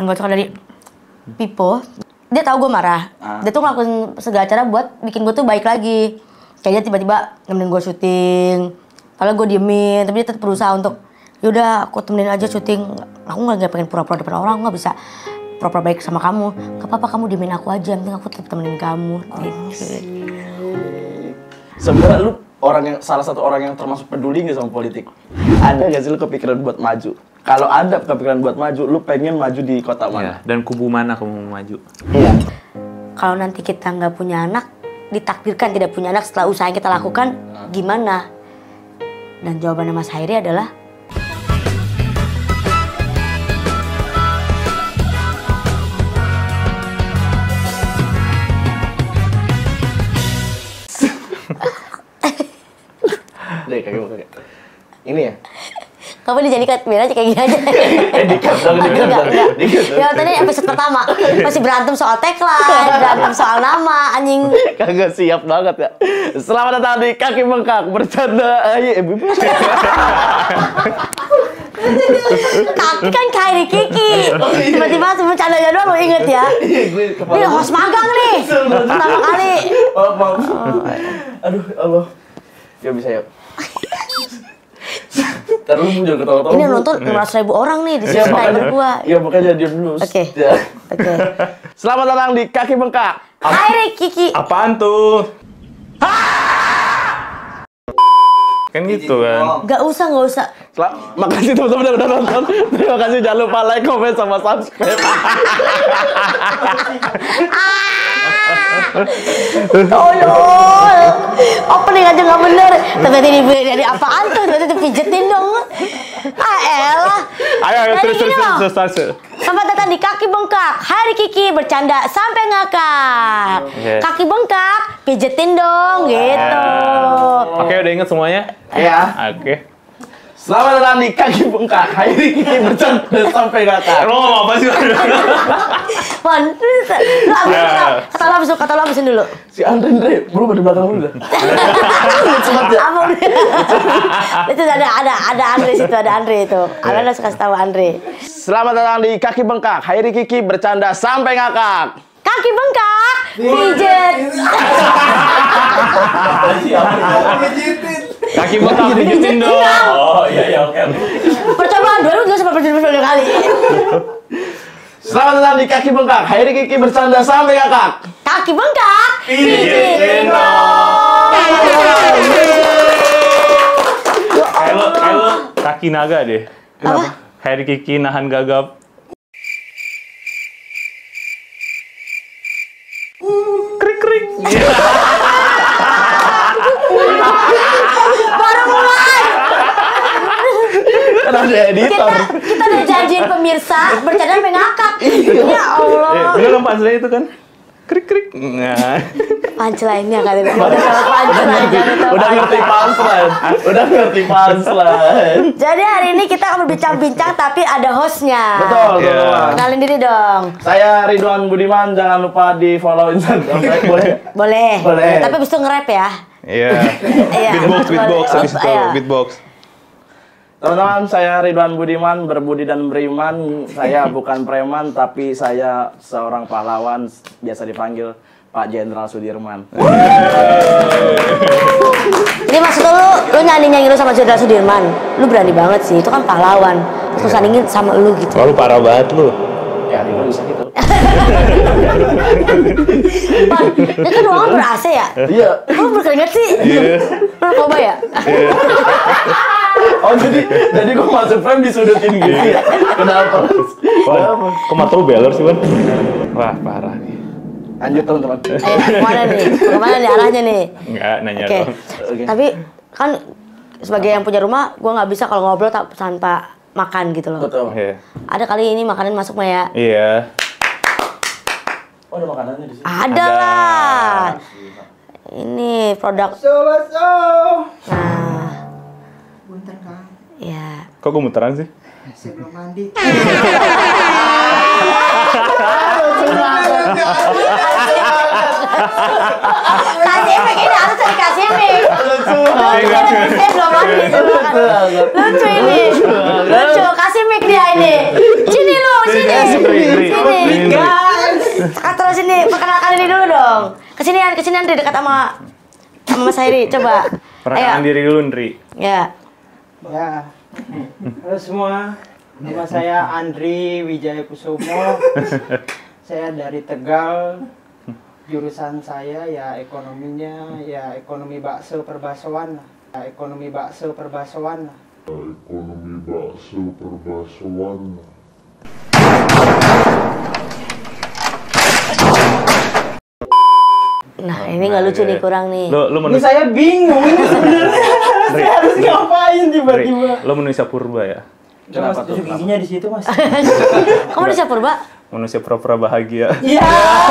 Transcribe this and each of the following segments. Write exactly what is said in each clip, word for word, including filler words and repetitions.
gocokan dari Pipo. Dia tahu gue marah. Ah. Dia tuh ngelakuin segala cara buat bikin gue tuh baik lagi. Kayak dia tiba-tiba nemenin gue syuting. Padahal gue diemin, tapi dia tetap berusaha untuk yaudah aku temenin aja syuting. Aku nggak pengen pura-pura depan orang, nggak bisa pura-pura baik sama kamu. Gak apa-apa, kamu diemin aku aja, yang penting aku tetap temenin kamu. Oh, gitu. Sebenarnya lu orang yang salah satu orang yang termasuk peduli nggak sama politik? Ada nggak sih lu kepikiran buat maju? Kalau ada kepikiran buat maju, lu pengen maju di kota mana? Ya, dan kubu mana kamu mau maju? Iya. Kalau nanti kita nggak punya anak, ditakdirkan tidak punya anak setelah usaha yang kita lakukan, gimana? Dan jawabannya Mas Hairi adalah Deh, kayak gimana? Ini ya? kamu dijadikan biar aja kayak gini aja. Eh, dikit dong, dikit dong. Ya tadi episode pertama masih berantem soal tagline, berantem soal nama, anjing. Kagak siap banget ya. Selamat datang di Kaki Bengkak bercanda. Ayo, ibu. Kaki kan Hairi Kiki. Tiba-tiba bercandanya doang lo inget ya. Ini host magang nih. Pertama kali. Oh, maaf. Aduh, Allah. Ya bisa ya. Ntar lu jangan ketawa-tawa. Ini nonton enam ratus ribu orang nih di subscriber gua. Iya, makanya diam dulu. Oke. Oke. Selamat datang di Kaki Bengkak. Hairi Kiki. Apaan tuh? Kan gitu kan. Gak usah, gak usah. Sel Makasih teman-teman yang udah nonton. Terima kasih, jangan lupa like, comment, sama subscribe. Tolol. Opening aja gak bener. Tiba-tiba dari apaan tuh? Tiba-tiba pijetin dong. Ah elah. Ayo, ayo, terus, terus, terus, terus, terus. Selamat datang di Kaki Bengkak. Hairi Kiki bercanda sampai ngakak. Yeah. Kaki bengkak, pijetin dong, gitu. Oke, udah inget semuanya? Ya. Oke. Selamat datang di Kaki Bengkak. Hairi Kiki bercanda sampai ngakak. Lo ngomong apa sih? Man, lu abisin, kata lo abisin, kata lo abisin dulu. Si Andre, Andre, belum ada belakang lu dah. Apa udah? Itu ada, ada, ada Andre situ, ada Andre itu. Alan harus kasih tahu Andre. Selamat datang di Kaki Bengkak. Hairi Kiki bercanda sampai ngakak. Kaki bengkak, pijet. Kaki bengkak pijetin dong. Oh iya iya oke. Percobaan dua lu juga sempat pijet dua kali. Selamat datang di Kaki Bengkak. Hairi Kiki bercanda sampai ngakak. Kaki bengkak, pijetin dong. Kayak lo, kayak lo kaki naga deh. Kenapa? Hairi Kiki nahan gagap. Krik krik. Baru mulai. Kan ada editor. Kita, kita udah janjiin pemirsa bercanda sampai ngakak. Ya Allah. Eh, bener kan punchline itu kan? Krik krik. Nah. Punchline-nya kali ini. Udah tahu punchline. Udah ngerti punchline. Udah ngerti punchline. Jadi hari ini kita akan berbincang-bincang tapi ada hostnya. Betul, Yeah. teman-teman. Kenalin diri dong. Saya Ridwan Budiman, jangan lupa di follow Instagram saya, boleh? Boleh. Boleh. Tapi abis itu nge-rap ya. Iya. Iya. Beatbox, beatbox, habis itu Iya. beatbox. Teman-teman, saya Ridwan Budiman, berbudi dan beriman. Saya bukan preman, tapi saya seorang pahlawan, biasa dipanggil Pak Jenderal Sudirman. Jadi maksud lu, lu nyanyi-nyanyi lu sama Jenderal Sudirman. Lu berani banget sih, itu kan pahlawan. Terus sandingin sama lu gitu. Wah, lu parah banget lu. Ya, Ridwan bisa gitu. Pan, ini kan ruangan ber-A C ya? Iya. Kok berkeringat sih? Iya. Narkoba ya? Oh, jadi jadi kok masuk frame disudutin gitu ya? Kenapa? Wah, kok mata lu beler sih, Ban? Wah, parah nih. Lanjut, teman-teman. Ayo, kemana nih? Kemana nih arahnya nih? Enggak, nanya Oke. dong. Oke. Tapi kan sebagai yang punya rumah, gue nggak bisa kalau ngobrol ta- tanpa makan gitu loh. Betul. Iya. Ada kali ini makanan masuk mah ya? Iya. Oh, ada makanannya di sini. Ada Ada. lah. Ini produk. So, Nah, Bunten Kang, ya. Kok gue muteran sih? saya belum mandi. Kasih efek ini harus dikasih efek. lucu. Saya belum mandi. Lucu ini. Lucu. Kasih mic dia ini. Sini lu, sini. Ngeri, ngeri, guys. Sekarang terus ini, perkenalkan diri dulu dong. Kesinian, kesinian Dri, dekat sama sama Mas Hairi, coba. Perkenalkan diri dulu, Ndri. Ya. Ya. Halo semua. Nama saya Andri Wijaya Kusumo. Saya dari Tegal. Jurusan saya ya ekonominya ya ekonomi bakso perbaksoan. Ya, ekonomi bakso perbaksoan. Ekonomi bakso perbaksoan. Nah, ini nggak lucu nih, kurang nih. Lo lo Ini manusia saya bingung ini sebenarnya. Saya harus ngapain tiba-tiba? lo manusia purba ya? Coba mas tusuk giginya di situ mas. Kamu di Purba? Manusia pura-pura bahagia. Iya.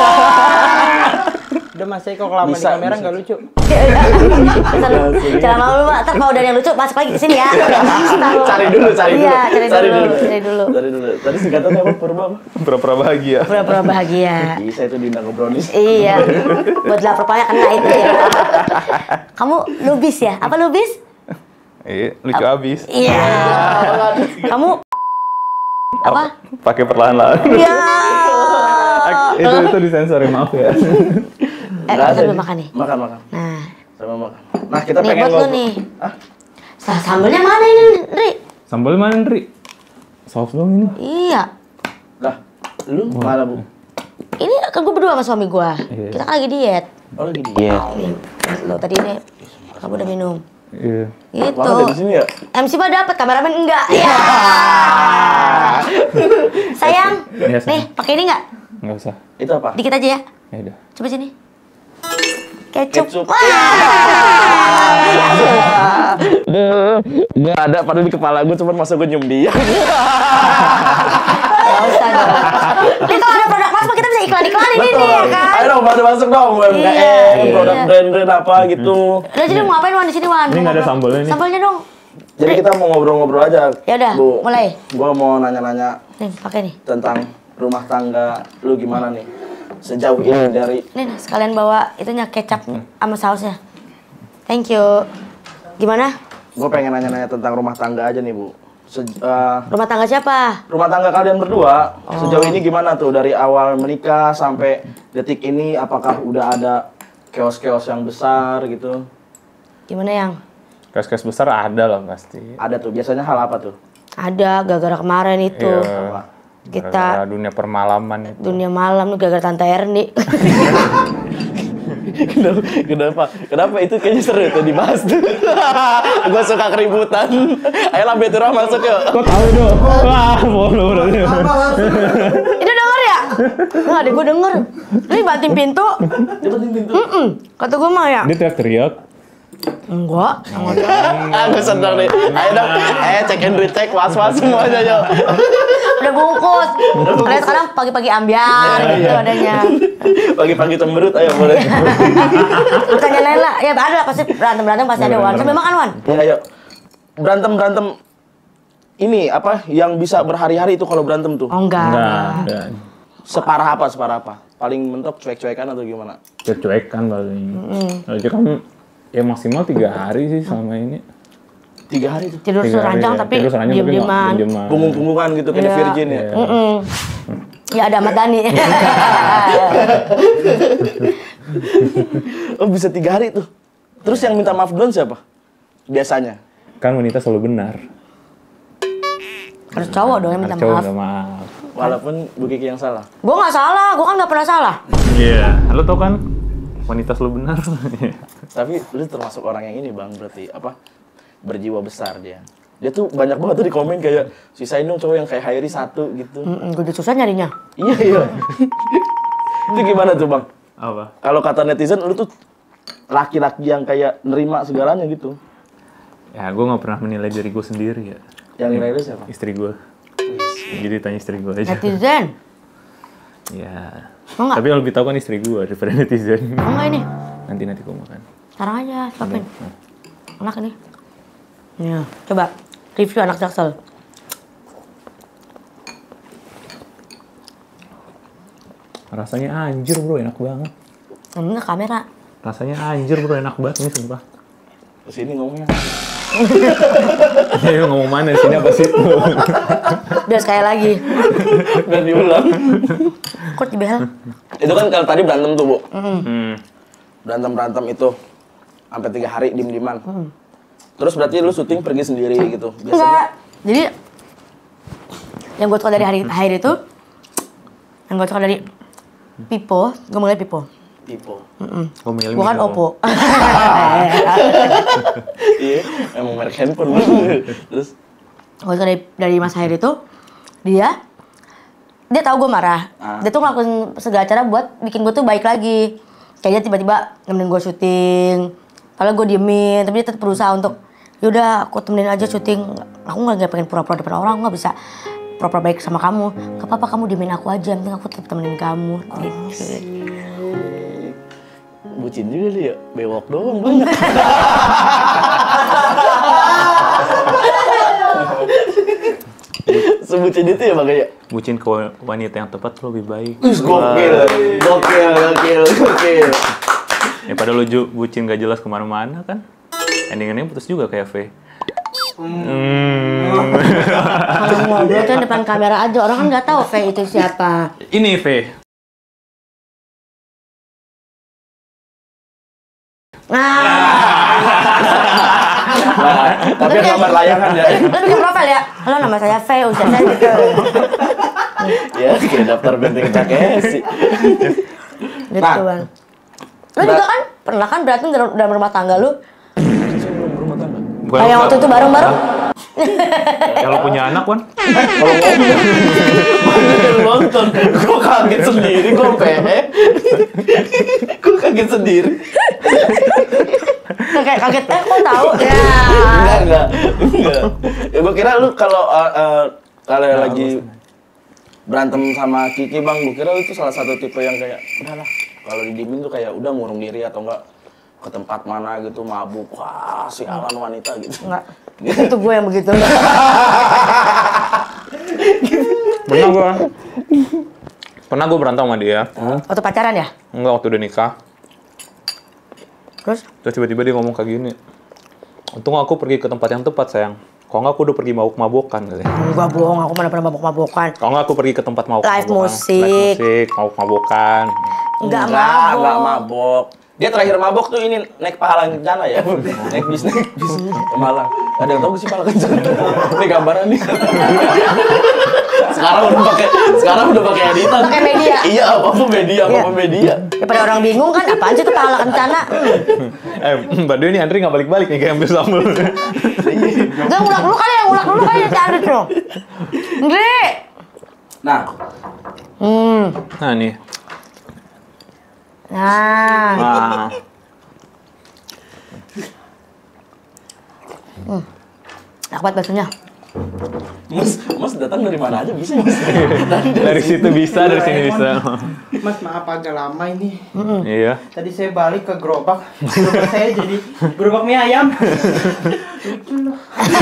Udah mas saya kok lama di Bisa, kamera bisa. nggak lucu. Jangan malu, Pak. Ntar kalau udah yang lucu, masuk lagi ke sini ya. Cari dulu, cari dulu. Iya, cari dulu, cari dulu. Cari dulu. Tadi singkatannya apa? Purba apa? Pura-pura bahagia. Pura-pura bahagia. Bisa itu Dinda Brownies. Iya. Buat lapar pokoknya kena itu ya. Kamu lubis ya? Apa lubis? Iya, lucu abis. Iya. Kamu apa? Pakai perlahan-lahan. Iya. itu itu disensor ya, maaf ya. Eh, Nggak kita ada belum nih. makan nih. Makan, makan. Nah, Sama makan. Nah, kita nih pengen buat lu ngobrol. nih. Hah? Sa- Sambelnya mana ini, Dri? Sambal mana, Ndri? Soft dong ini. Iya. Lah, lu mana, Bu? Ini kan gue berdua sama suami gue. Iya. Kita kan lagi diet. Oh, lagi dia. Nih, lo tadi ini kamu udah minum. Iya. Gitu. Mana ada di sini ya? M C mah dapat, kameramen enggak. Iya. Sayang, Iya, sayang. nih pakai ini enggak? Nggak usah. Itu apa? Dikit aja ya. Ya udah. Coba sini. Kecup. Kecup. Wah. Nggak ada, padahal di kepala gue cuma masuk gue nyium dia. Nggak usah dong. Ini kalau ada produk mas, kita bisa iklan-iklanin ini ya kan? Ayo dong, bantu masuk dong U M K M, Iya, produk iya. brand-brand apa gitu. Udah jadi mau ngapain Wan di sini Wan? Ini nggak ada sambalnya nih. Sambalnya dong. Jadi kita mau ngobrol-ngobrol aja. Ya udah, Bu. mulai. Gua mau nanya-nanya Nih, pakai nih. tentang rumah tangga lu gimana nih? Sejauh ini dari Nih, nah, sekalian bawa itunya kecap sama sausnya. Thank you. Gimana? gue pengen nanya-nanya tentang rumah tangga aja nih, Bu. Se uh, Rumah tangga siapa? rumah tangga kalian berdua Oh. sejauh ini gimana tuh dari awal menikah sampai detik ini, apakah udah ada keos-keos yang besar gitu? Gimana yang? Kes-kes besar ada lah pasti. Ada tuh, biasanya hal apa tuh? Ada, gara-gara kemarin itu. Iya. Kita Gara-gara dunia permalaman itu. dunia malam tuh gara-gara Tante Erni. kenapa, kenapa? Kenapa itu kayaknya seru tuh dibahas tuh. Gue suka keributan. Ayolah Betura masuk yuk. Kok tahu dong? Wah, bodoh berarti. Itu denger ya? Nggak ada, gue denger. Ini banting pintu. Cepetin pintu. Mm-mm. Kata gue mah ya. Dia teriak-teriak. Enggak. Aku senang nih. Ayo dong. Ayo cek and recheck, was-was semuanya yuk. Udah bungkus. Kalian sekarang pagi-pagi ambiar gitu adanya. Pagi-pagi cemberut, ayo boleh. Bukannya lain lah. Ya ada lah, pasti berantem-berantem pasti ada Wan. Sambil makan Wan. Ya ayo. Berantem-berantem ini apa yang bisa berhari-hari itu kalau berantem tuh? Oh enggak. Enggak, enggak. Separah apa? Separah apa? Paling mentok cuek-cuekan atau gimana? Cuek-cuek kan paling. Nah, itu kan ya maksimal tiga hari sih selama ini. Tiga hari tuh. Tidur Tiga hari, seranjang ya. tapi Tidur seranjang tapi nggak- diem-dieman. diem-dieman. Punggung-punggungan gitu kayak Iya. virgin ya. Mm-mm. Ya ada Ahmad Dhani. Oh bisa tiga hari tuh. Terus yang minta maaf duluan siapa? Biasanya. Kan wanita selalu benar. Harus cowok dong yang minta Cowok maaf. minta maaf. Walaupun Bu Kiki yang salah. Gue nggak salah, gue kan nggak pernah salah. Iya, lo tau kan wanita selalu benar. Tapi lu termasuk orang yang ini Bang, berarti apa? Berjiwa besar dia. Dia tuh banyak banget tuh di komen kayak sisain dong cowok yang kayak Hairi satu gitu. Gue udah susah nyarinya. Iya iya. Itu gimana tuh Bang? Apa? Kalau kata netizen lu tuh laki-laki yang kayak nerima segalanya gitu. Ya, gue nggak pernah menilai diri gue sendiri ya. Yang nilai lu siapa? Istri gue. Jadi tanya istri gue aja. Netizen. Ya. Mau nggak? Tapi yang lebih tahu kan istri gue daripada netizen. Mau nggak ini? Nanti nanti gue makan. Sekarang aja, suapin. Enak ini. Ya, coba review anak Jaksel. Rasanya anjir bro, enak banget. Ini kamera. Rasanya anjir bro, enak banget ini sumpah. Kesini ngomongnya. Ya ngomong mana sini apa situ? Biar sekali lagi. Biar diulang. Kok dibel? Itu kan kalau tadi berantem tuh, Bu. Hmm. Berantem-berantem itu sampai tiga hari diem-dieman. Terus berarti lu syuting pergi sendiri gitu. Biasanya Enggak. Jadi yang gue suka dari hari akhir itu, yang gue suka dari Pipo, gue mulai Pipo. Pipo. Gue milih Bukan Oppo. Iya, emang merek handphone. Terus Gue suka dari, dari Mas Hair itu, dia dia tahu gue marah. Ah. Dia tuh ngelakuin segala cara buat bikin gue tuh baik lagi. Kayak dia tiba-tiba nemenin gue syuting. Padahal gue diemin, tapi dia tetap berusaha untuk yaudah aku temenin aja syuting. Aku nggak pengen pura-pura depan orang, aku nggak bisa pura-pura baik sama kamu. Gak apa-apa, kamu diemin aku aja, yang penting aku tetap temenin kamu. Gitu. bucin juga dia, bewok doang banyak. Sebutin itu ya makanya. Bucin ke wanita yang tepat tuh lebih baik. Gokil, gokil, gokil, gokil. Ya padahal lu ju- bucin gak jelas kemana-mana kan. Ending-endingnya putus juga kayak V. Hmm. Kalau ngobrol tuh depan kamera aja, orang kan nggak tahu V itu siapa. Ini V. Nah, Nah, tapi ada nomor layangan ya. lu bikin profil ya. Halo, nama saya V, usia saya gitu. Ya, kayak daftar benteng Takeshi. Gitu Nah. bang. Lu juga kan pernah kan berantem dalam, dalam rumah tangga lu? Bukan Kayak waktu itu bareng-bareng. Kalau punya anak kan? Kalau ngomong, nonton, gue kaget sendiri, gue pehe. Gue kaget sendiri. Kayak kaget, eh kok tahu? Ya. Enggak, enggak, enggak. Ya gue kira lu kalau uh, uh, kalau lagi berantem sama Kiki bang, gue kira lu itu salah satu tipe yang kayak udahlah kalau didiemin tuh kayak udah ngurung diri atau enggak ke tempat mana gitu mabuk, wah sialan wanita gitu. Enggak. Itu gue yang begitu. Pernah gua. Pernah gua berantem sama dia. Waktu pacaran ya? Enggak, waktu udah nikah. Terus? Terus tiba-tiba dia ngomong kayak gini. Untung aku pergi ke tempat yang tepat, sayang. Kalau nggak aku udah pergi mabuk-mabokan katanya. Enggak bohong, aku mana pernah mabok-mabokan. Kalau nggak aku pergi ke tempat mabuk-mabokan. Live musik. Live musik, mabuk-mabokan. Enggak Enggak, mabok. enggak mabok. Dia terakhir mabok tuh ini naik pahala kencana ya. Naik bis, naik bis ke Malang. Ada yang tahu gak sih pahala kencana? Ini gambaran nih. Sekarang udah pakai sekarang udah pakai editan. Pakai media. Iya, apa-apa media, apa-apa Iya. media. Daripada orang bingung kan, apaan sih itu pahala kencana? Eh, Mbak Dewi ini antri nggak balik-balik nih kayak ambil sambal. Gue ngulak dulu kali ya, ngulak dulu kali ya si Andri tuh. Andri! Nah, Hmm. Nah nih. Nah. Nah. Enak banget baksonya. Mas, Mas datang dari mana aja bisa Mas? Dari situ bisa, dari sini bisa. Mas maaf agak lama ini. Iya. Tadi saya balik ke gerobak, gerobak saya jadi gerobak mie ayam. Lucu loh.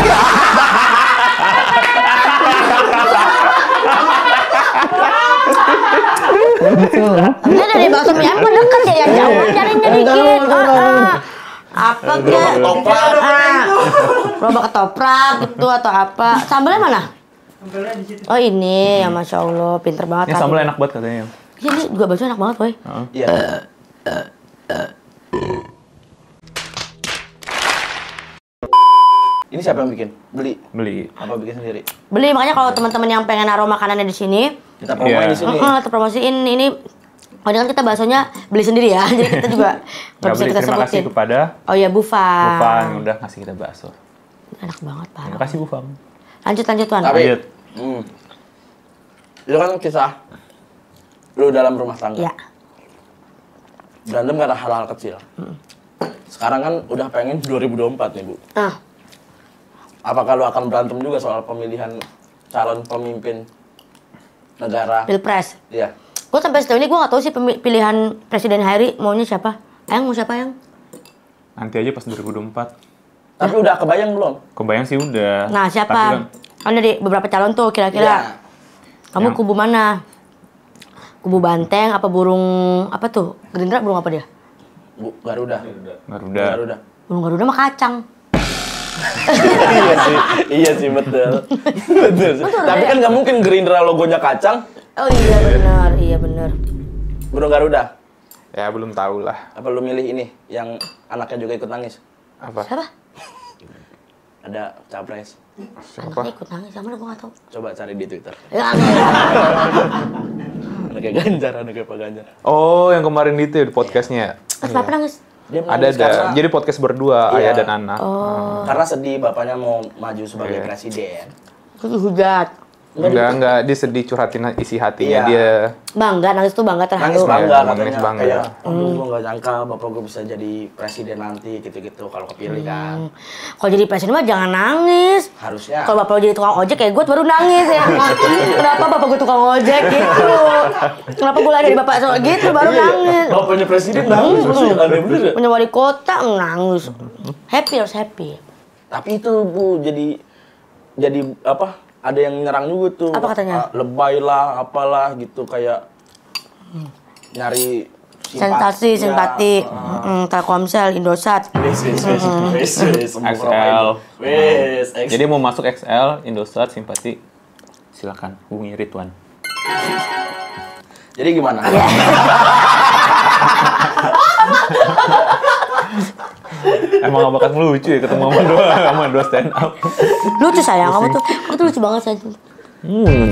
Ini dari bakso mie ayam dekat ya, yang jauh kan carinya dikit. Ah, ah. Apa kek? ketoprak. Ah. Gerobak ketoprak gitu atau apa. Sambalnya mana? Sambalnya di situ. Oh ini, ya Masya Allah, pinter banget. Ini sambal enak banget katanya. Iya, ini juga bakso enak banget, woy. Iya. Ini siapa yang bikin? Beli. Beli. Apa bikin sendiri? Beli, makanya kalau teman-teman yang pengen naruh makanannya di sini, Kita promoin Iya. di sini. heeh, kita promosiin ini. Oh, ini kan kita baksonya beli sendiri ya, jadi kita juga nggak Nggak bisa beli, kita terima kasih sebutin. kepada Oh ya, Bufang. Bufang yang udah ngasih kita bakso. Enak banget, Terima parah. kasih Bufang. Lanjut, lanjut, Tuan. Tapi, Lanjut. hmm. Itu kan kisah lu dalam rumah tangga. Iya. Berantem karena hal-hal kecil. Sekarang kan udah pengen dua ribu dua puluh empat nih, Bu. Nah, Apakah lu akan berantem juga soal pemilihan calon pemimpin negara? Pilpres. Iya. Gue sampai sejauh ini gue nggak tahu sih pemi- pilihan Presiden Harry maunya siapa. Ayang mau siapa, Yang? Nanti aja pas dua ribu dua puluh empat. Tapi udah kebayang belum? Kebayang sih udah. Nah, Tapi siapa? kan, Kan dari beberapa calon tuh kira-kira. Iya. Kamu Yang- kubu mana? Kubu banteng apa burung apa tuh? Gerindra burung apa dia? Bu, Garuda. Garuda. Garuda. Burung Garuda mah kacang. Iya sih, iya sih betul. Betul sih. Tapi kan nggak mungkin Gerindra logonya kacang. Oh iya benar, iya benar. Burung Garuda. Ya belum tahu lah. Apa lu milih ini yang anaknya juga ikut nangis? Apa? Siapa? Ada capres. Siapa? Anaknya ikut nangis, sama gue gak tau. Coba cari di Twitter. Ya, enggak. Anaknya Ganjar, anaknya Pak Ganjar. Oh, yang kemarin itu ya, di podcastnya. Mas kenapa nangis? Dia Ada menangis ada. karena- Jadi podcast berdua, Iya. ayah dan anak. Oh, Karena sedih bapaknya mau maju sebagai Iya. presiden. itu hujat. Enggak, enggak, dia sedih curhatin isi hatinya Iya. dia. Bangga, nangis tuh bangga terharu. Nangis bangga Iya, katanya nangis bangga. kayak, aduh gue gak nyangka bapak gue bisa jadi presiden nanti gitu-gitu kalau kepilih kan. Kalau jadi presiden mah jangan nangis. Harusnya. Kalau bapak lo jadi tukang ojek kayak gue baru nangis ya. Kenapa bapak gue tukang ojek gitu? Kenapa gue lari dari bapak soal gitu baru nangis? Bapaknya presiden nangis, maksudnya aneh bener ya? Punya wali kota nangis. Happy harus happy. Tapi itu Bu jadi jadi apa? Ada yang nyerang juga tuh. Apa katanya? Ah, lebay lah, apalah gitu kayak nyari Sensasi, simpati. simpati. Ya. Mm, Telkomsel, Indosat. Wes, wes, wes, wes, wes, X L. Wes, X L. Jadi mau masuk X L, Indosat, simpati, silakan hubungi Ridwan. Jadi gimana? Ya. Emang gak bakal lucu ya ketemu sama dua, sama dua stand up. Lucu sayang, kamu tuh, kamu tuh lucu banget sayang. Hmm.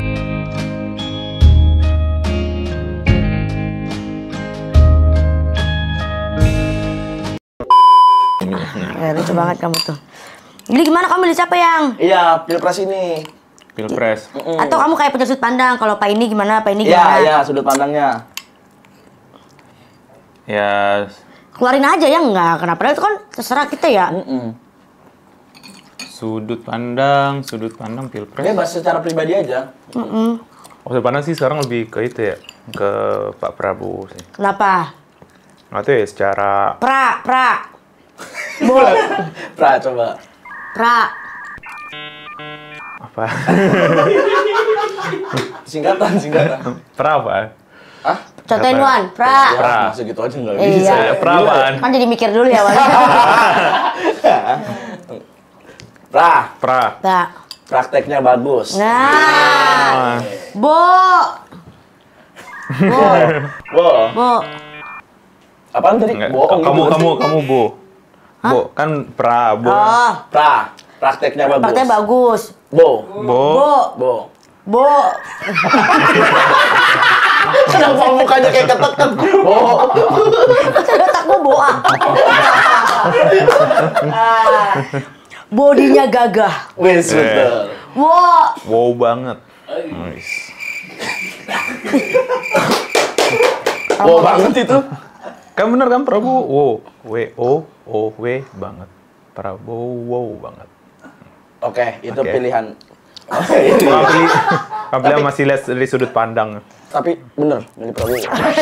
Ya, lucu banget kamu tuh. Jadi gimana kamu milih siapa yang? Iya, pilpres ini. Pilpres. Atau kamu kayak punya sudut pandang, kalau Pak ini gimana, Pak ini Iya, gimana? iya, sudut pandangnya. Ya, Keluarin aja ya enggak, kenapa? Itu kan terserah kita ya. Mm-mm. sudut pandang, sudut pandang Pilpres. Bebas secara pribadi aja. Mm-mm. Oh, sudut pandang sih sekarang lebih ke itu ya, ke Pak Prabowo sih. Kenapa? Nggak tahu ya secara Pra, pra. Bo, Pra, coba. pra. apa? Singkatan, singkatan. pra apa? Hah? Contohin Apa? Wan, pra. Ya, Pra. masuk gitu aja nggak Iya. bisa. Pra apaan? Kan jadi mikir dulu ya Wan. Pra, Pra. Pra. prakteknya bagus. Nah, Bo. Bo, Bo, Bo. apaan tadi? Enggak. Bohong Kamu gitu. kamu kamu Bo. Bo kan pra Bo. Oh, Pra, prakteknya bagus. prakteknya bagus. Bo, Bo. Bo, Bo. Bo. Kenapa mukanya kayak ketek-ketek? Bo. Otak gua boa. Bodinya gagah. Wes, Eh. betul. Wo. Wow banget. Nice. Wow banget itu. Kan bener kan Prabowo? Wow. W O O W banget. Prabowo wow banget. Oke, itu Oke. pilihan. Kalau pilih, kalau pilih masih lihat dari sudut pandang. Tapi bener, milih Prabowo.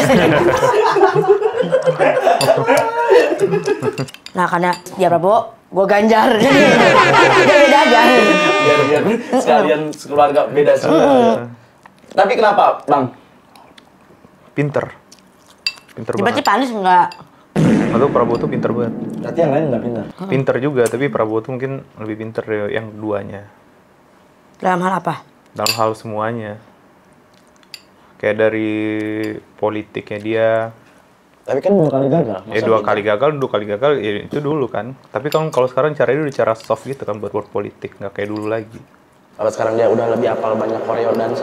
Nah, karena dia Prabowo, gua Ganjar. Jadi beda aja. biar biar sekalian keluarga beda semua. Tapi kenapa, Bang? Pinter. Pinter Berarti banget. panis enggak? Atau Prabowo tuh pinter banget. Berarti yang lain nggak pintar. Pinter juga, tapi Prabowo tuh mungkin lebih pinter dari yang duanya. Dalam hal apa? Dalam hal semuanya. Kayak dari politiknya dia. Tapi kan dua kali gagal. Ya dua kali gagal, dua kali gagal, ya itu dulu kan. Tapi kan kalau sekarang caranya udah cara soft gitu kan buat berpolitik, nggak kayak dulu lagi. Kalau sekarang dia udah lebih hafal banyak koreo dansa.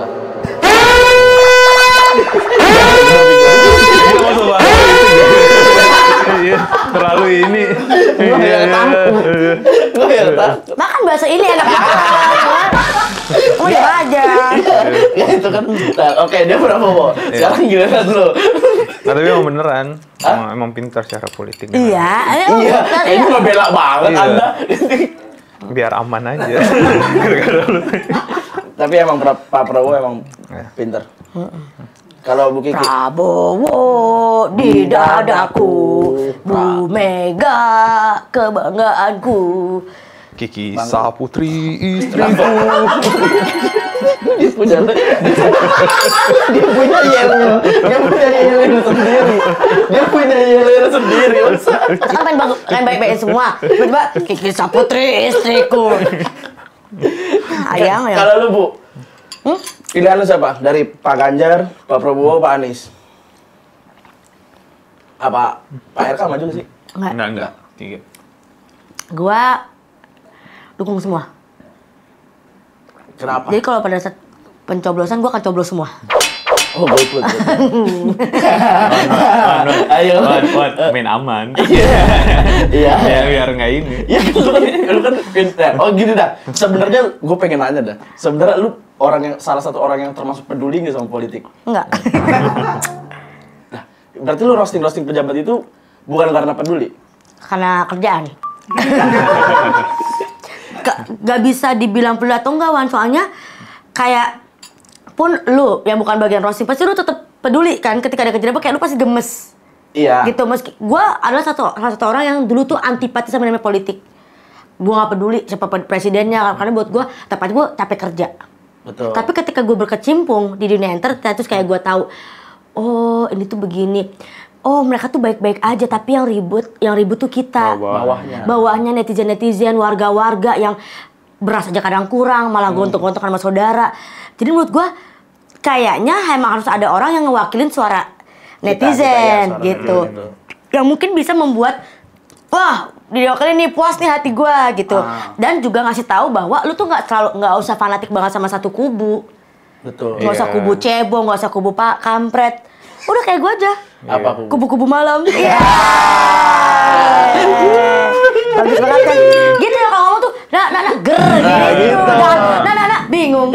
Iya, terlalu ini. Gua Iya, yang takut. Gue ya takut. Makan bahasa ini enak banget. Oh ya aja. Ya itu kan. Nah, oke, dia Prabowo. Sekarang giliran lu. Nah, tapi emang beneran, emang, emang pintar secara politik. Iya, Iya, ini mah bela banget Iya. Anda. Biar aman aja. Gara-gara lu. Tapi emang pra- Pak Prabowo emang Ya. pinter. Kalau Bu Kiki, Prabowo di dadaku, Bu Mega kebanggaanku. Kiki Saputri istriku. dia punya dia punya yel, dia punya yel sendiri. Dia punya selera sendiri. Kan main bagus, main baik-baik semua. Tiba-tiba Kiki Saputri istriku. Ayang ya. Kalau lu Bu, Hmm? pilihan lu siapa? Dari Pak Ganjar, Pak Prabowo, Pak Anies? Apa Pak R K maju nggak sih? Enggak. Enggak, enggak. Tiga. Gua dukung semua. Kenapa? Jadi kalau pada saat pencoblosan gua akan coblos semua. Oh, gue ikut. Ayo. Buat, buat main aman. Iya. Ya, biar nggak ini. Ya lu kan, lu kan pintar. Oh gitu dah. Sebenarnya gue pengen nanya dah. Sebenarnya lu orang yang salah satu orang yang termasuk peduli nggak sama politik? Enggak. Nah, berarti lu roasting roasting pejabat itu bukan karena peduli? Karena kerjaan. Gak, gak bisa dibilang peduli atau enggak, Wan. Soalnya kayak pun lu yang bukan bagian roasting pasti lu tetap peduli kan ketika ada kejadian apa kayak lu pasti gemes. Iya. Gitu, meski gua adalah satu salah satu orang yang dulu tuh antipati sama namanya politik. Gua gak peduli siapa presidennya karena buat gua tapi gua capek kerja. Betul. Tapi ketika gua berkecimpung di dunia entertain terus kayak gua tahu oh ini tuh begini. Oh mereka tuh baik-baik aja tapi yang ribut yang ribut tuh kita. Bawahnya. Bawahnya netizen-netizen, warga-warga yang beras aja kadang kurang, malah gontok-gontokan sama saudara. Jadi menurut gua kayaknya emang harus ada orang yang ngewakilin suara netizen kita, ya, suara gitu. netizen. Yang mungkin bisa membuat wah, diwakilin nih puas nih hati gua gitu. Ah. Dan juga ngasih tahu bahwa lu tuh nggak terlalu nggak usah fanatik banget sama satu kubu. Betul. Nggak usah Iya. kubu cebong, nggak usah kubu pak kampret. Udah kayak gua aja. Apa kubu? Kubu-kubu malam. Iya. Bagus banget kan. Gitu ya kalau ngomong tuh, nah, nah, nah, ger Nah, gitu. gitu. Jangan, nah, nah, nah, bingung.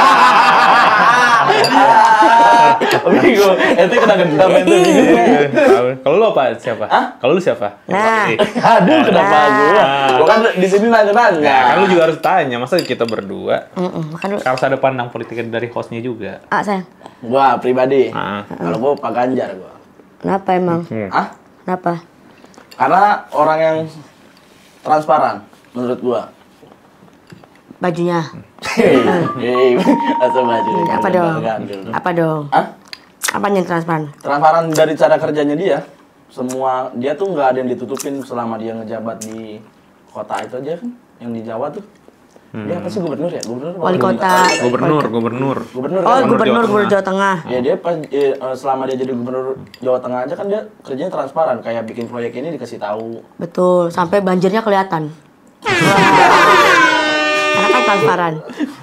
Bingung. Itu kena gendam itu. Tahu. Kalau lu apa? Siapa? Hah? Kalau lu siapa? Nah. Aduh, kenapa Nah. gua? Gua kan di sini nanya-nanya. Ya, kan lu juga harus tanya. Masa kita berdua? Mm-mm, makan dulu. Harus ada pandang politiknya dari hostnya juga. Ah, sayang. Gua pribadi. Ah. Kalau gua Pak Ganjar gua. Kenapa emang? Ah? Kenapa? Karena orang yang transparan menurut gua. Bajunya. Hei, asal baju. Apa dong? Apa dong? Hah? Apa yang transparan? Transparan dari cara kerjanya dia. Semua dia tuh nggak ada yang ditutupin selama dia ngejabat di kota itu aja kan, yang di Jawa tuh. Dia apa sih gubernur ya? Gubernur. apa? Wali kota. Gubernur, gubernur. Gubernur. Oh, kan? gubernur Jawa gubernur Jawa Tengah. Ya dia pas eh, selama dia jadi gubernur Jawa Tengah aja kan dia kerjanya transparan, kayak bikin proyek ini dikasih tahu. Betul, sampai banjirnya kelihatan. Karena kan transparan.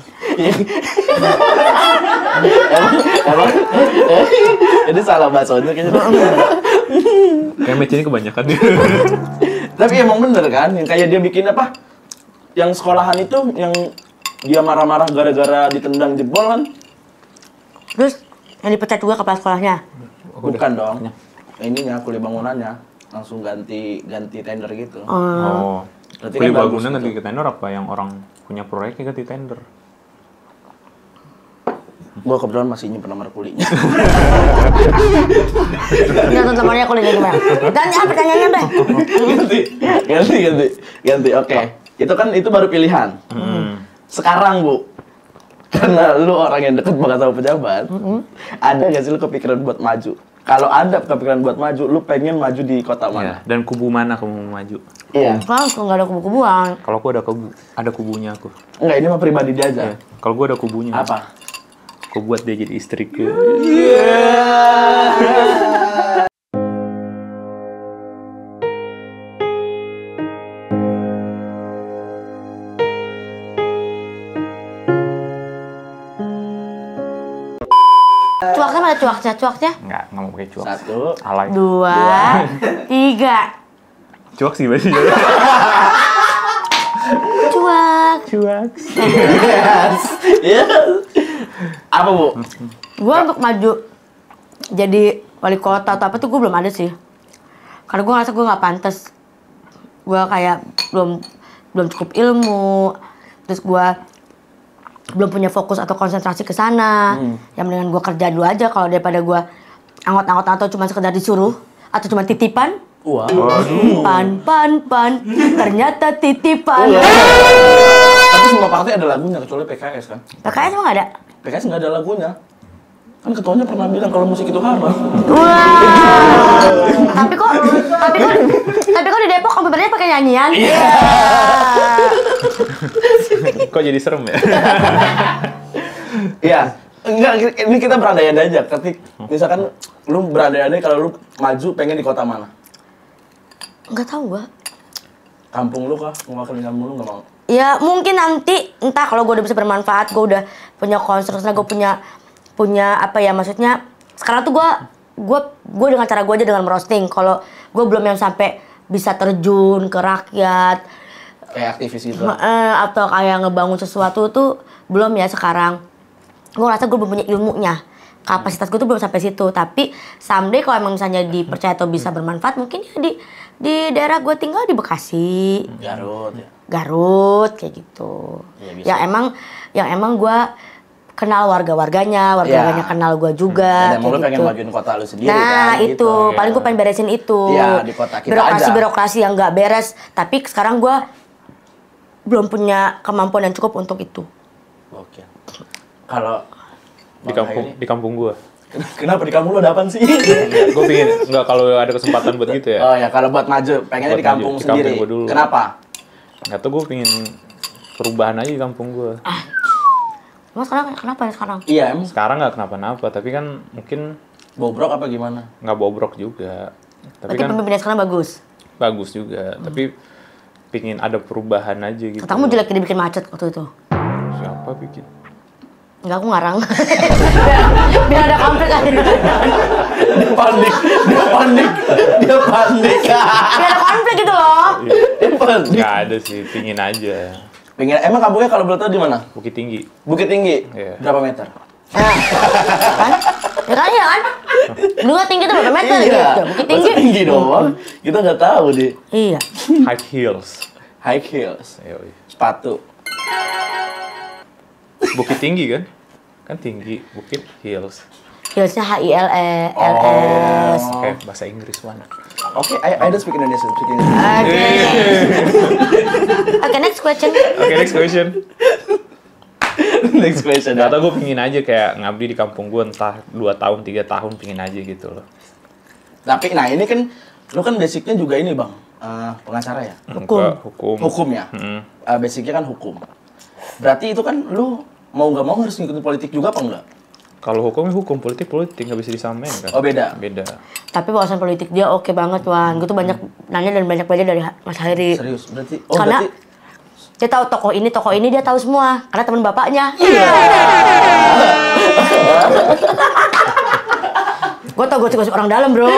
emang, emang ini salah bahasanya kayaknya. Kayak match ini kebanyakan. Tapi emang bener kan, yang kayak dia bikin apa? Yang sekolahan itu yang dia marah-marah gara-gara ditendang jebol kan? Terus yang dipecat juga kepala sekolahnya. Bukan dong. Ininya kuliah bangunannya langsung ganti ganti tender gitu. Oh. Oh. Berarti Kuliah kan bagus bangunan gitu. ganti ke tender apa yang orang punya proyeknya ganti tender? Gua kebetulan masih nyimpen nomor kuliahnya. Ini teman-temannya kuliahnya gimana? Tanya pertanyaannya deh. ganti, ganti, ganti, ganti. Oke, itu kan itu baru pilihan. Sekarang Bu, karena lu orang yang deket banget sama pejabat, ada nggak sih lu kepikiran buat maju? Kalau ada kepikiran buat maju, lu pengen maju di kota Ya. mana? Dan kubu mana kamu mau maju? Iya. Langsung nggak ada kubu-kubuan. Kalau aku ada kubu, ada kubunya aku. Enggak, ini mah pribadi dia aja. Kalau gua ada kubunya. Apa? Aku buat dia jadi istriku. Cuaknya mana cuaknya? Cuaknya? Enggak, enggak mau pakai cuak. Satu. Alay. Dua, tiga. Cuak sih bahasa Cuak. Cuak. Iya. Apa Bu? Gue untuk maju jadi wali kota atau apa tuh gue belum ada sih. Karena gue ngerasa gue nggak pantas. Gue kayak belum belum cukup ilmu. Terus gue belum punya fokus atau konsentrasi ke sana. Hmm. Yang mendingan gue kerja dulu aja kalau daripada gue anggot-anggot atau cuma sekedar disuruh atau cuma titipan. Wah. Pan pan pan ternyata titipan. Tapi semua partai ada lagunya kecuali P K S kan? P K S emang nggak ada? P K S nggak ada lagunya. Kan ketuanya pernah bilang kalau musik itu haram. Wah. tapi kok tapi kok tapi kok di Depok komputernya pakai nyanyian? Iya. Kok jadi serem ya? Iya. Enggak, ini kita berandai-andai aja. Ketik misalkan lu berandai-andai kalau lu maju pengen di kota mana? Enggak tahu gua. Kampung lu kah? Mewakili kampung lu nggak mau? Ya mungkin nanti entah kalau gue udah bisa bermanfaat, gue udah punya konstruksi, gue punya punya apa ya maksudnya sekarang tuh gue gue gue dengan cara gue aja dengan merosting. Kalau gue belum yang sampai bisa terjun ke rakyat Kayak aktivis gitu. eh, atau kayak ngebangun sesuatu tuh belum ya sekarang. Gue rasa gue belum punya ilmunya, kapasitas gue tuh belum sampai situ. Tapi someday kalau emang misalnya dipercaya atau bisa bermanfaat, mungkin ya di di daerah gue tinggal di Bekasi, Garut ya. Garut kayak gitu. Ya, bisa. yang emang yang emang gue kenal warga-warganya, warga-warganya Ya. kenal gue juga. Dan emang lu kayak pengen gitu. majuin kota lu sendiri Nah kan? itu, gitu. paling gue pengen beresin itu. Iya, di kota kita Birokrasi-birokrasi yang nggak beres. Tapi sekarang gue belum punya kemampuan yang cukup untuk itu. Oke. Kalau Di kampung di kampung gua. Kenapa di kampung lu ada apaan sih? Gue pingin nggak kalau ada kesempatan buat gitu ya. Oh ya, kalau buat maju pengennya Buat di kampung maju, di sendiri. kampung gua dulu. Kenapa? Nggak tahu gue pingin perubahan aja di kampung gua. Emang sekarang kenapa ya sekarang? Iya, emang Sekarang nggak kenapa-napa, tapi kan mungkin bobrok apa gimana? nggak bobrok juga. Tapi Berarti kan pemimpinnya sekarang bagus. bagus juga. Tapi pingin ada perubahan aja gitu. Katamu jelek dibikin macet waktu itu. Siapa bikin? Enggak, aku ngarang. Biar ada konflik aja. Dia panik, dia panik, dia panik. Biar ada konflik gitu loh. Dia panik. Nggak ada sih, pingin aja. Pengen, emang kampungnya kalau boleh tahu di mana? Bukit Tinggi. Bukit Tinggi. Iya. Berapa meter? Nah, kan? Ya kan ya kan? Lu nggak tinggi tuh berapa meter Iya. gitu? Bukit tinggi. Masa tinggi doang. Kita nggak tahu deh. Iya. High heels. High heels, Yoi. sepatu. Bukit Tinggi kan? Kan tinggi, Bukit Hills. Hillsnya H I L E L S. Oke, bahasa Inggris mana? Oke, I, I don't speak Indonesian. Speak English. Oke. Oke, next question. Oke, next question. Next question. Gak tau, gue pingin aja kayak ngabdi di kampung gue entah dua tahun, tiga tahun, pingin aja gitu loh. Tapi, nah ini kan, lu kan basicnya juga ini bang, uh, pengacara ya? Hukum. Enggak, hukum. Hukum ya? Mm. Uh, basicnya kan hukum. Berarti itu kan lu mau nggak mau harus ngikutin politik juga apa enggak? Kalau hukum, hukum, politik, politik, nggak bisa disamain kan? Oh, beda? Beda. Tapi wawasan politik dia oke banget, Wan. Gue tuh banyak nanya dan banyak belajar dari Mas Hairi. Serius? Berarti, oh Karena berarti, dia tahu tokoh ini, tokoh ini dia tahu semua. Karena teman bapaknya. Gue tau gosip-gosip orang dalam, bro.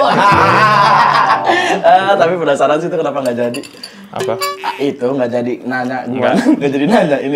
ah, tapi penasaran sih itu kenapa nggak jadi? Apa? Ah, itu nggak jadi nanya gua, Nggak. nggak jadi nanya ini.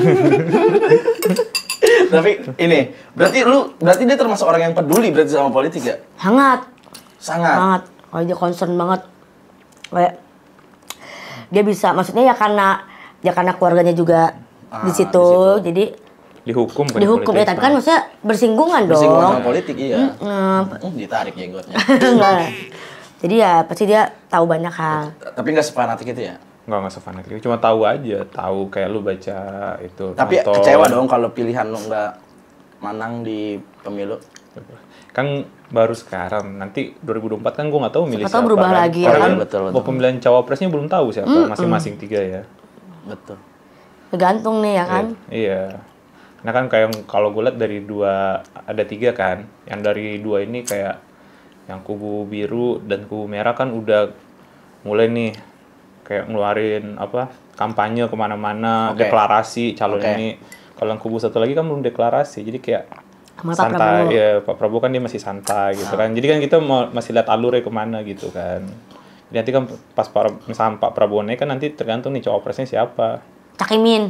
Tapi ini, berarti lu, berarti dia termasuk orang yang peduli berarti sama politik ya? Hangat. Sangat. Banget. Oh, dia concern banget. Kayak dia bisa, maksudnya ya karena ya karena keluarganya juga Ah, di di situ, situ. jadi Dihukum bukan dihukum ya. politik, Tapi kan maksudnya bersinggungan dong. Bersinggungan sama politik, iya. Hmm, Hmm, ditarik jenggotnya. enggak. Jadi ya pasti dia tahu banyak hal. Tapi nggak sepanatik itu ya? Nggak, nggak sefanatik. Cuma tahu aja, tahu kayak lu baca itu. Tapi nonton. kecewa dong kalau pilihan lu nggak menang di pemilu. Kan baru sekarang, nanti dua ribu dua puluh empat kan gue nggak tahu milih Siapa tahu siapa. berubah kan. lagi, Karena ya kan kan? Betul, betul. mau pemilihan cawapresnya belum tahu siapa, masing-masing tiga ya. Betul. Tergantung nih ya kan. Iya. Nah kan kayak kalau gue lihat dari dua, ada tiga kan. Yang dari dua ini kayak yang kubu biru dan kubu merah kan udah mulai nih kayak ngeluarin apa kampanye kemana-mana, Oke. deklarasi calon Oke. ini. Kalau yang kubu satu lagi kan belum deklarasi, jadi kayak Sama Pak santai. Prabowo. Ya Pak Prabowo kan dia masih santai gitu kan. Jadi kan kita mau masih lihat alurnya kemana gitu kan. Jadi nanti kan pas Pak, misalnya Pak Prabowo naik kan nanti tergantung nih cawapresnya siapa. Cak Imin.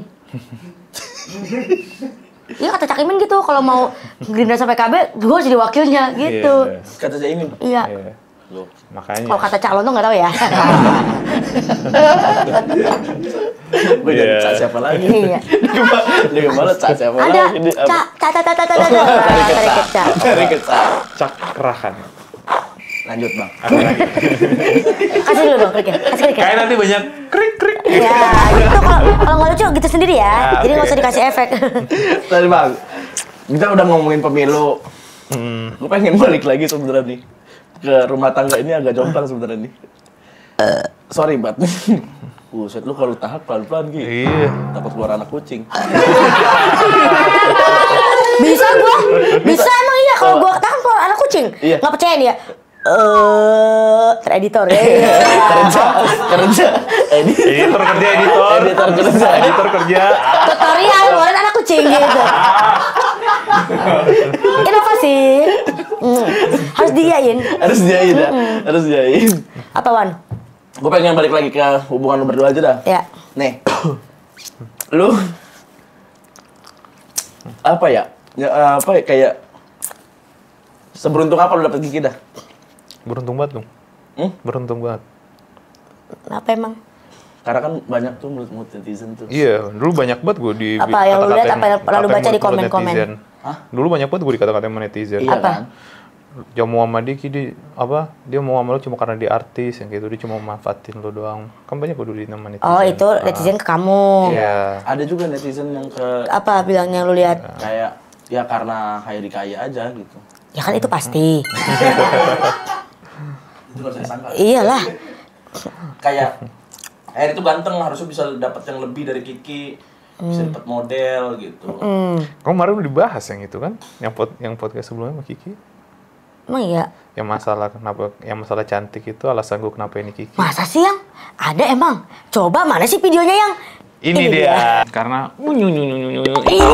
Iya kata Cak Imin gitu, kalau mau Gerindra sampai P K B, gue harus jadi wakilnya gitu. Iya. Kata saya ini. Iya. Iya. Loh. Makanya. Kalau kata calon tuh nggak tahu ya. Gue jadi Iya. cak siapa lagi? Iya. Dia kemana cak siapa Ada lagi? Ini apa? cak cak cak cak cak cak cak. Tarik kecak. Dari kecak. Cak kerahan. Lanjut bang. Kasih dulu dong kriknya. Kasih kriknya. Kayak nanti banyak krik krik. Ya, gitu kalau kalau nggak lucu gitu sendiri ya. Ya, Jadi nggak oke. usah dikasih efek. Tadi bang, kita udah ngomongin pemilu, Hmm. Gue pengen balik lagi sebenarnya nih ke rumah tangga ini agak jomplang sebenarnya nih. Sorry bat. Buset lu kalau tahap pelan-pelan gitu. Iya. Takut keluar anak kucing. Bisa gua. Bisa emang iya kalau gua tahan keluar anak kucing. Iya. Nggak percaya dia. Eh, tereditor ya. kerja, kerja. Edit. Editor kerja, editor. Editor kerja. Editor kerja. Tutorial keluarin anak kucing gitu. Inovasi. Hmm. Harus diain. Harus diain ya. Harus diain. Apa Wan? Gue pengen balik lagi ke hubungan lu berdua aja dah. Ya. Nih. Lu apa ya? Ya apa ya kayak seberuntung apa lu dapet Kiki dah? Beruntung banget dong. Hmm? Beruntung banget. Apa emang? Karena kan banyak tuh mulut-mulut netizen tuh. Iya, dulu banyak banget gue di Apa yang lu lihat, apa yang lalu baca di mulut-mulut komen-komen? netizen. Hah? Dulu banyak banget gue dikata-katain sama netizen. Iya Apa? kan? Dia mau sama dia, dia apa? Dia mau sama lu cuma karena dia artis yang gitu, dia cuma manfaatin lu doang. Kan banyak gue dulu di nama netizen. Oh itu netizen ke kamu. Iya. Ada juga netizen yang ke Apa bilangnya lu lihat? kayak ya karena Hairi kaya aja gitu. Ya kan itu pasti. Itu gak bisa disangka. Iyalah. Kayak Hairi itu ganteng, harusnya bisa dapat yang lebih dari Kiki. Bisa dapat model gitu. Hmm. Kemarin udah dibahas yang itu kan, yang pod, yang podcast sebelumnya sama Kiki. Emang iya? Yang masalah kenapa, yang masalah cantik itu alasan gue kenapa ini Kiki. Masa sih yang? Ada emang? Coba mana sih videonya yang? Ini, dia. Karena unyu unyu unyu unyu.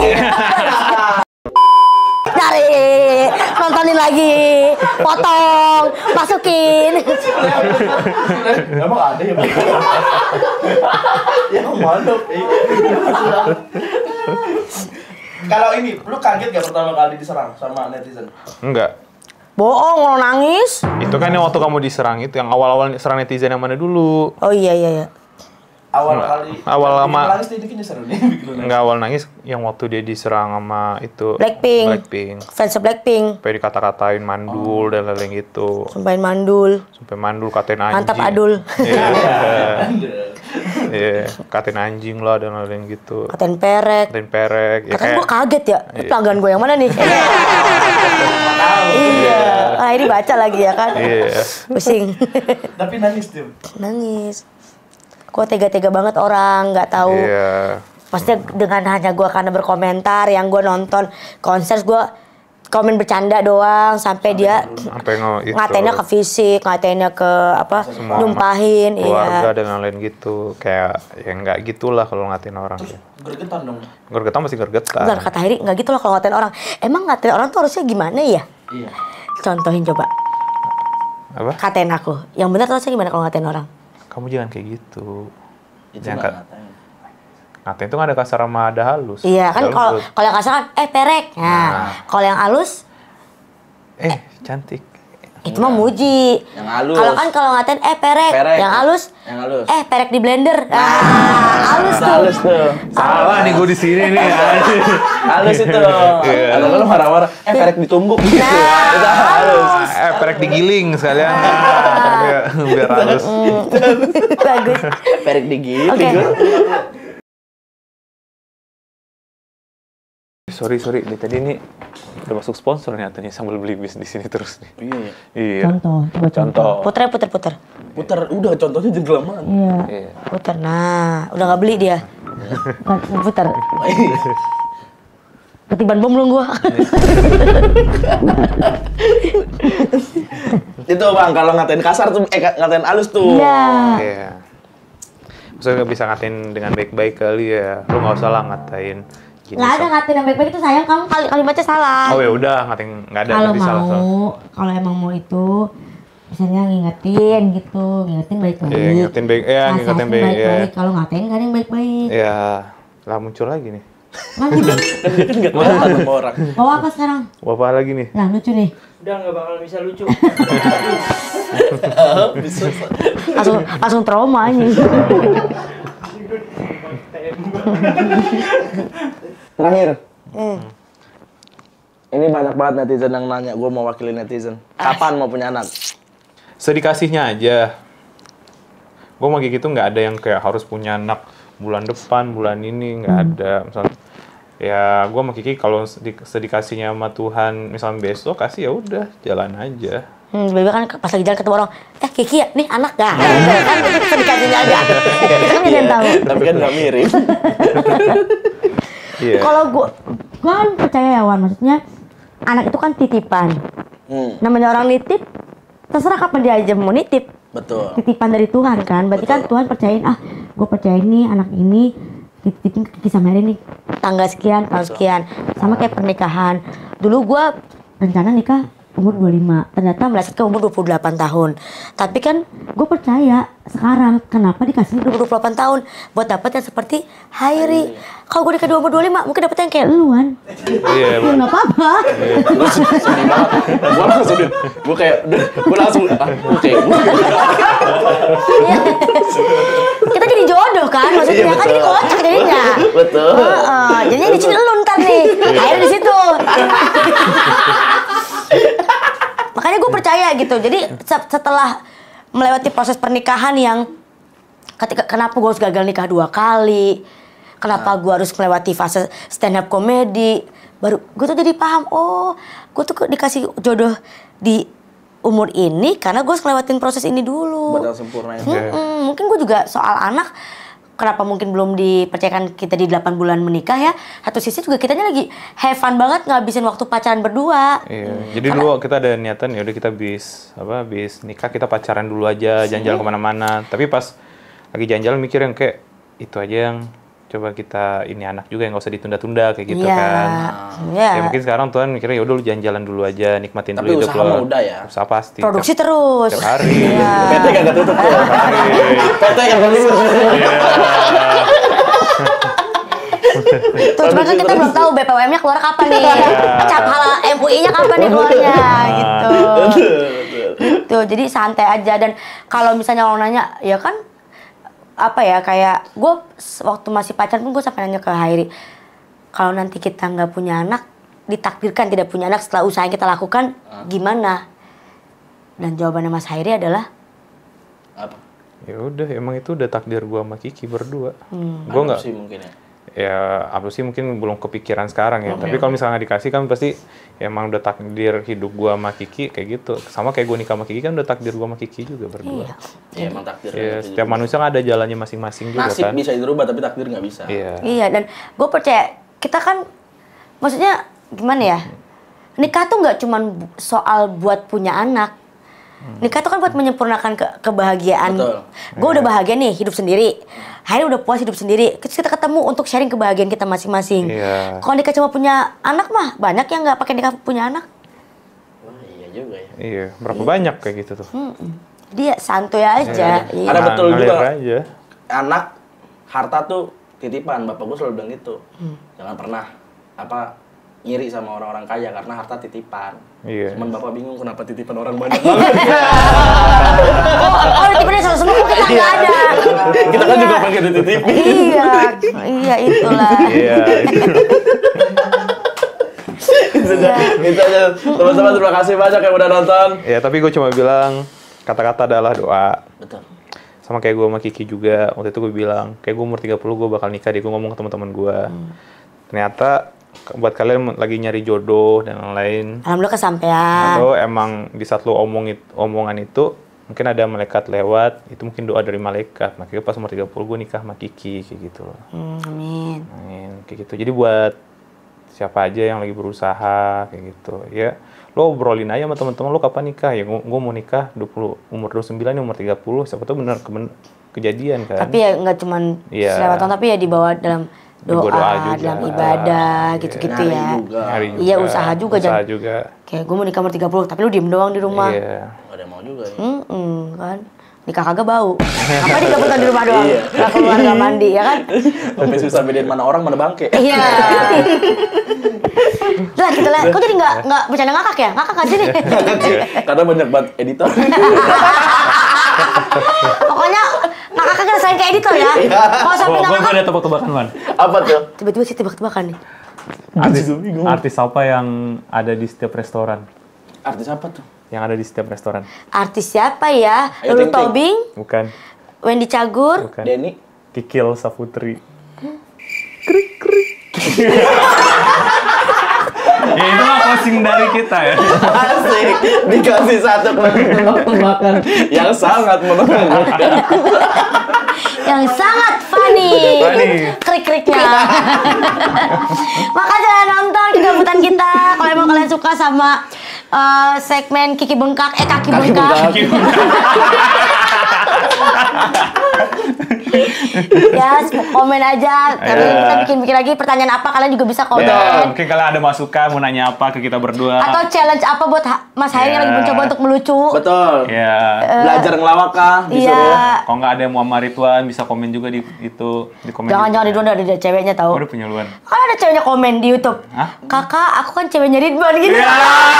Cari, nontonin lagi, potong, masukin. Emang ada ya, Bang? Ya malu. Kalau ini, lu kaget gak pertama kali diserang sama netizen? Enggak. Bohong, lo nangis. Itu kan yang waktu kamu diserang itu, yang awal-awal serang netizen yang mana dulu? Oh iya iya iya. Awal Enggak. kali. Awal lama. Bikin nangis ini kayaknya seru nih bikin lu nangis. Enggak awal nangis, yang waktu dia diserang sama itu Blackpink. Blackpink. Fans Blackpink. Sampai dikata-katain mandul dan lain-lain gitu. Sumpahin mandul. Sampai mandul katain anjing. Mantap Adul. Iya. Iya, katain anjing lah dan lain-lain gitu. Katain perek. Katain perek. Ya Katanya gue kaget ya. Ini Iya. pelanggan gue yang mana nih? Iya. Ah ini baca lagi ya kan? Iya. Pusing. Tapi nangis tuh. Nangis. Kok tega-tega banget orang nggak tahu. Iya. Maksudnya dengan hanya gue karena berkomentar, yang gue nonton konser gue komen bercanda doang sampai dia Sampai nge itu. ngatainnya ke fisik, ngatainnya ke apa, Semua nyumpahin, keluarga iya. dan lain-lain gitu. Kayak ya nggak gitulah kalau ngatain orang. Gergetan dong. Gergetan masih gergetan. Bentar, kata Hairi nggak gitu lah kalau ngatain orang. Emang ngatain orang tuh harusnya gimana ya? Iya. Contohin coba, Apa? katain aku. Yang benar tuh harusnya gimana kalau ngatain orang? Kamu jangan kayak gitu. Itu Jangan nggak ka- ngatain. ngatain itu nggak ada kasar sama ada halus. Iya kan Ada kalau lembut. kalau yang kasar kan eh perek. Nah, Nah. kalau yang halus Eh, cantik. itu mah muji. Yang halus. Kalau kan kalau ngatain eh perek, Perek. yang halus Yang halus. eh perek di blender. Ah, halus tuh. Halus tuh. Salah nih gue di sini nih. Halus itu. Iya. Kalau lu marah-marah, eh perek ditumbuk gitu. Itu halus. eh, perek digiling sekalian. Biar, biar halus. Bagus. Perek digigit. Oke. Sorry, sorry. Dari tadi ini udah masuk sponsor nih katanya sambil beli bis di sini terus nih. Iya, iya. Iya. Contoh, coba Contoh. Puter, puter, puter. Putar, udah contohnya jenggelaman. Iya. Iya. Puter. Nah, udah nggak beli dia. Puter. Ketiban bom belum gua. Itu Bang, kalau ngatain kasar tuh, eh ngatain halus tuh. Iya. Iya. Maksudnya nggak bisa ngatain dengan baik-baik kali ya. Lu nggak usah lah ngatain. Gini, Nggak ada so- ngatain yang baik-baik itu sayang kamu kali kalimatnya salah. Oh ya udah ngatain nggak ada Kalau nanti salah salah. mau, kalau emang mau itu misalnya ngingetin gitu, ngingetin baik-baik. Iya, ngingetin baik- iya, Nasihatin ngingetin baik, baik-baik. iya. Kalau ngatain nggak ada yang baik-baik. Iya. Lah muncul lagi nih. Mana nih? Kan nggak kelihatan sama orang. Bawa apa sekarang? Bapak lagi nih. Nah lucu nih. Udah nggak bakal bisa lucu. Bisa. Langsung langsung trauma anjing. Terakhir. Hmm. Ini banyak banget netizen yang nanya, gue mau wakilin netizen. Kapan mau punya anak? Sedikasihnya aja. Gue mau kayak gitu nggak ada yang kayak harus punya anak bulan depan, bulan ini nggak ada. Misalnya Ya, gue sama Kiki kalau di, sedikasihnya sama Tuhan, misalnya besok kasih ya udah jalan aja. Hmm, Bebe kan pas lagi jalan ketemu orang, eh Kiki ya, nih anak gak? Kan itu sedikatnya aja. Itu kan dia yang tahu. Tapi kan nggak mirip. Iya. Kalau gue, gue kan percaya ya Wan, maksudnya anak itu kan titipan. Hmm, Namanya orang nitip, terserah kapan dia aja mau nitip. betul. Titipan dari Tuhan kan, berarti kan Tuhan percayain, ah gue percayain nih anak ini dititipin ke Kiki sama Erin nih tanggal sekian, tahun sekian. Sama kayak pernikahan. Dulu gue rencana nikah umur dua puluh lima, ternyata meleset ke umur dua puluh delapan tahun. Tapi kan gue percaya sekarang kenapa dikasih dua puluh delapan tahun buat dapet yang seperti Hairi. Kalau gue nikah di umur dua puluh lima mungkin dapet yang kayak luan. Iya, Ya nggak apa-apa. Lu sedih banget. Gue langsung, gue kayak, gue langsung, ah, gue kayak, Kita jadi jodoh kan, maksudnya Iya, kan jadi betul. kocak jadinya. Betul. Heeh, jadinya di sini lu ntar nih, akhirnya di situ. Makanya gue percaya gitu. Jadi se- setelah melewati proses pernikahan yang ketika kenapa gue harus gagal nikah dua kali, kenapa gue harus melewati fase stand up comedy, baru gue tuh jadi paham, oh gue tuh dikasih jodoh di umur ini karena gue harus ngelewatin proses ini dulu. Batal sempurna itu. Mm-mm, mungkin gue juga soal anak, kenapa mungkin belum dipercayakan kita di delapan bulan menikah ya. Satu sisi juga kitanya lagi have fun banget ngabisin waktu pacaran berdua. Iya. Jadi dulu kita ada niatan ya udah kita bis apa bis nikah kita pacaran dulu aja, jalan-jalan kemana-mana. Tapi pas lagi jalan-jalan mikir yang kayak itu aja yang coba kita ini anak juga yang nggak usah ditunda-tunda kayak gitu Iya, kan. iya. Ya mungkin sekarang Tuhan mikirnya ya udah lu jalan-jalan dulu aja, nikmatin Tapi dulu hidup usaha lo. mah udah ya. Usaha pasti. Produksi Tiap- terus. Tiap hari. Iya. P T kagak tutup tuh. P T kagak tutup. Tuh, cuman kan kita belum tahu B P O M-nya keluar kapan nih. Cap hal M U I-nya kapan nih keluarnya gitu. Gitu. Jadi santai aja dan kalau misalnya orang nanya, ya kan apa ya kayak gue waktu masih pacaran pun gue sampai nanya ke Hairi, kalau nanti kita nggak punya anak, ditakdirkan tidak punya anak setelah usaha yang kita lakukan, gimana? Dan jawabannya Mas Hairi adalah Apa? Ya udah emang itu udah takdir gua sama Kiki berdua. Hmm. Gua nggak sih mungkin ya. ya apa sih mungkin belum kepikiran sekarang ya. Tapi kalau misalnya dikasih kan pasti ya emang udah takdir hidup gua sama Kiki kayak gitu. Sama kayak gua nikah sama Kiki kan udah takdir gua sama Kiki juga berdua. iya. Ya emang takdir. Ya, setiap manusia kan ada jalannya masing-masing juga Nasib kan. bisa dirubah tapi takdir nggak bisa. Iya. Iya, dan gue percaya kita kan, maksudnya gimana ya, nikah tuh nggak cuman bu- soal buat punya anak. Nikah tuh kan buat menyempurnakan ke- kebahagiaan. Betul. Gue udah bahagia nih hidup sendiri, akhirnya udah puas hidup sendiri. Terus kita ketemu untuk sharing kebahagiaan kita masing-masing. Iya. Kalau nikah cuma punya anak mah banyak yang nggak pakai nikah punya anak. Wah iya juga ya. Iya, berapa banyak kayak gitu tuh. Dia santuy aja. Iya. Karena betul ngalir juga. aja. Anak harta tuh titipan. Bapak gue selalu bilang gitu. Jangan pernah apa ngiri sama orang-orang kaya karena harta titipan. Iya. Cuman bapak bingung kenapa titipan orang banyak banget. Oh, oh titipannya selalu semua kok kita nggak ada. Kita kan juga pakai dititipin. Iya, iya itulah. Iya. Itu aja. Itu aja. Teman-teman terima kasih banyak yang udah nonton. Ya, tapi gue cuma bilang kata-kata adalah doa. Betul. Sama kayak gue sama Kiki juga, waktu itu gue bilang, kayak gue umur tiga puluh gue bakal nikah deh, gue ngomong ke teman-teman gue. Ternyata buat kalian lagi nyari jodoh dan lain-lain, Alhamdulillah kesampean. atau emang di saat lo omong it- omongan itu mungkin ada malaikat lewat, itu mungkin doa dari malaikat. Makanya pas umur tiga puluh gue nikah sama Kiki kayak gitu loh. Hmm, amin. Amin, kayak gitu. Jadi buat siapa aja yang lagi berusaha kayak gitu, ya lo obrolin aja sama teman-teman lo kapan nikah. Ya gue mau nikah dua puluh, umur dua puluh sembilan, umur tiga puluh, siapa tahu benar kemen- kejadian kan. Tapi ya nggak cuman Iya. selewatan, tapi ya dibawa dalam doa, Doa juga. dalam ibadah, gitu-gitu Nyari ya. juga. Nyari Iya, usaha juga, usaha jangan- juga. Kayak gue mau nikah umur tiga puluh, tapi lu diem doang di rumah. Iya. Gak ada yang mau juga ya. Hmm, kan. Nikah kagak bau. Apa tiga puluh tahun di rumah doang? Gak keluar, gak mandi, ya kan? Sampai susah bedain mana orang mana bangke. Iya. Lah gitu lah. Kok jadi nggak nggak bercanda ngakak ya? Ngakak kan sini? Karena banyak banget editor. Pokoknya ngakak kagak selain ke editor ya. Kalau sampai Gue ngakak, ada tebak-tebakan, Man. Apa tuh? tiba-tiba sih tebak-tebakan nih. Artis, artis apa yang ada di setiap restoran? Artis apa tuh? Yang ada di setiap restoran? Artis siapa ya? Ayo, Lulu Ting Ting. Tobing, Bukan. Wendy Cagur. Bukan. Denny. Kikil Saputri. masing-masing dari kita ya. Asik, dikasih satu tebak-tebakan yang sangat menenangkan. Yang sangat funny. Funny. Krik-kriknya. Makasih udah nonton kegabutan kita. Kalau emang kalian suka sama uh, segmen Kiki Bengkak, eh kaki, Kaki bengkak. Ya, komen aja. Tapi Ya. kita bikin-bikin lagi pertanyaan apa, kalian juga bisa komen. Ya, mungkin kalian ada masukan mau nanya apa ke kita berdua. Atau challenge apa buat Ha- Mas Hairi yang Ya. lagi mencoba untuk melucu. Betul. Ya. Belajar ngelawak kah? Disuruh. Iya. Kalau nggak ada yang mau sama Ridwan bisa komen juga di itu di komen. Jangan-jangan Ridwan ada ada ceweknya Oh, tahu. udah punya luan. Kan ada ceweknya komen di YouTube. Hah? Kakak, aku kan ceweknya Ridwan gitu. Ya.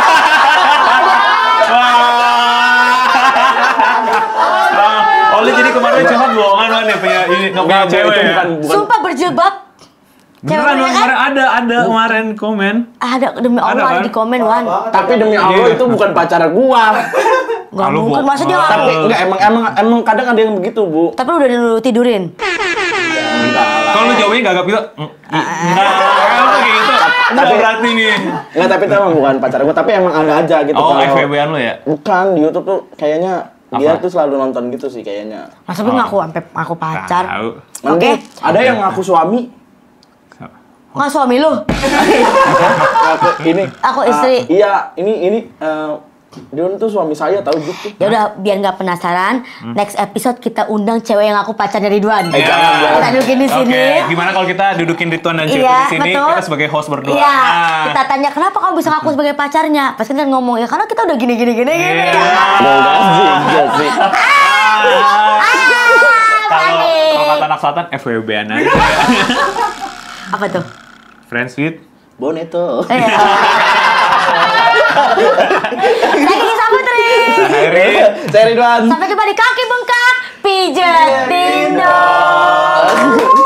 Oh, lu jadi kemarin curhat bohongan Wan ya punya ini nggak punya Enggak, Bu, cewek itu ya? bukan, bukan. Sumpah berjilbab. Beneran Ceweknya Wan, kan? kemarin ada ada kemarin komen. Ada demi Ada, Allah ada, kan? di komen Wan. Tapi demi Allah Iya. itu bukan pacar gua. Gak Lu mungkin, bo- masa dia Ah. Tapi ngaku. enggak emang emang emang kadang ada yang begitu, Bu. Tapi lu udah dulu tidurin. Kalau lu jawabnya gagap gitu. Enggak, kayak gitu. Enggak berarti nih. Enggak, tapi itu emang bukan pacar gua, tapi emang ada aja gitu. Oh, kalau- F W B-an lu ya? Bukan, di YouTube tuh kayaknya dia Apa? tuh selalu nonton gitu sih kayaknya. Masa gue ngaku sampai aku pacar. Tahu. Oke. Ada yang ngaku suami. Nggak suami lu? Ngaku ini. Aku ah, istri. iya, ini ini eh, dia tuh suami saya tahu gitu. Ya udah, biar nggak penasaran, next episode kita undang cewek yang aku pacarnya Ridwan. Eh, jangan, jangan. Kita dudukin di sini. Oke, gimana kalau kita dudukin Ridwan dan Ceko Iya, di sini, betul. kita sebagai host berdua. Iya, Nah. kita tanya kenapa kamu bisa ngaku sebagai pacarnya? Pas kita ngomong ya karena kita udah gini gini gini gini. Iya. Enggak sih, enggak sih. Kalau Panik. kalau kata anak selatan F W B-an aja. Apa tuh? Friends with Boneto. Eh, Lagi Saputri. Hairi. Saya Ridwan. Sampai jumpa di Kaki Bengkak. Pijetin dong.